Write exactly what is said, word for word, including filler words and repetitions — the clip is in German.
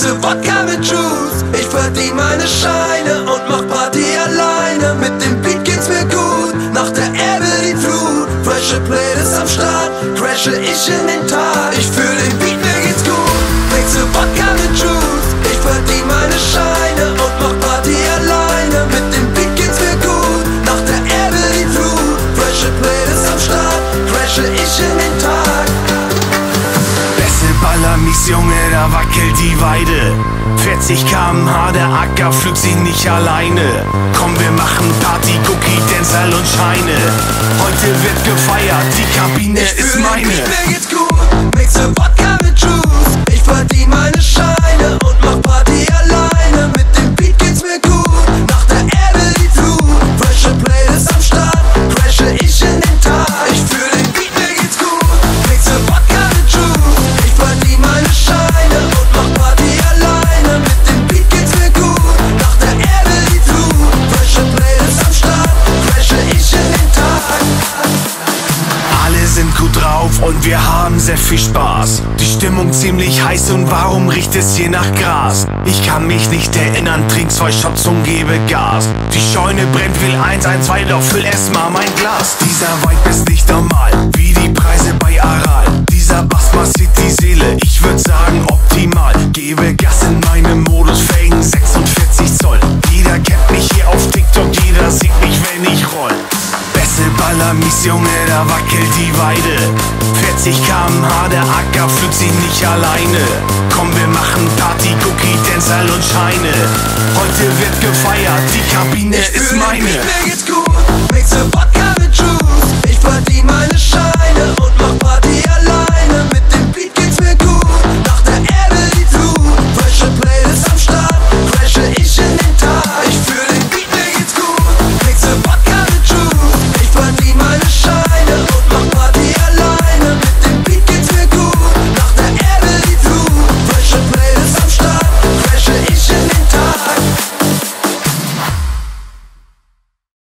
Mixe Wodka mit Juice. Ich verdien meine Scheine und mach Party alleine. Mit dem Beat geht's mir gut, nach der Ebbe die Flut. Frische Playlist am Start, crashe ich in den Tag. Ich fühl den Beat, mir geht's gut. Mixe Wodka mit Juice. Ich verdien meine Scheine und mach Party alleine. Mit dem Beat geht's mir gut, nach der Ebbe die Flut. Frische Playlist am Start, crashe ich in den Tag. Baller-Mies, Junge, da wackelt die Weide. vierzig Kilometer pro Stunde, der Acker pflügt sie nicht alleine. Komm, wir machen Party, Cookie, Dancehall und Scheine. Heute wird gefeiert, die Kabine ich ist meine. Beat, mir geht's gut, mixe Wodka mit Juice. Ich verdien meine Scheine und mach Party alleine. Mit dem Beat geht's mir gut, nach der Ebbe die Flut. Frische Playlist am Start, crashe ich in den Tag. Ich fühl den Beat, mir geht's gut, mixe Wodka mit Juice. Ich verdien meine Scheine und mach Party alleine. Mit dem Beat geht's mir gut, nach der Ebbe die Flut. Frische Playlist am Start, crashe ich in den Tag. Alle sind gut drauf und wir haben sehr viel Spaß. Die Stimmung ziemlich heiß und warum riecht es hier nach Gras? Ich kann mich nicht erinnern, trink zwei Shots und gebe Gas. Die Scheune brennt, will eins, eins, zwei, doch füll erst mal mein Glas. Dieser Vibe ist nicht normal, wie die Preise bei Aral. Dieser Bass massiert die Seele, ich würd sagen optimal. Gebe Gas in meinem Modus, Felgen sechsundvierzig Zoll. Jeder kennt mich hier auf TikTok, jeder sieht mich, wenn ich roll. Beste Baller-Mies, Junge, da wackelt die Weide. vierzig Kilometer pro Stunde, der Acker pflügt sie nicht alleine. Komm, wir machen Party, Cookie, Dancehall und Scheine. Heute wird gefeiert, die Kabine ich ist fühl meine. Den Beat, mir geht's gut, mixe Wodka mit Juice. Ich verdien meine Scheine